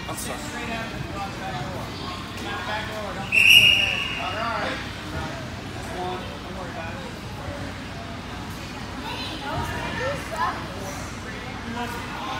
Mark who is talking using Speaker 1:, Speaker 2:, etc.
Speaker 1: I'm sorry.
Speaker 2: Straight out and go out the back door. Come out the back door. Don't take it for the head. All right. That's one. Don't worry about it.
Speaker 3: Hey, I was going to do something.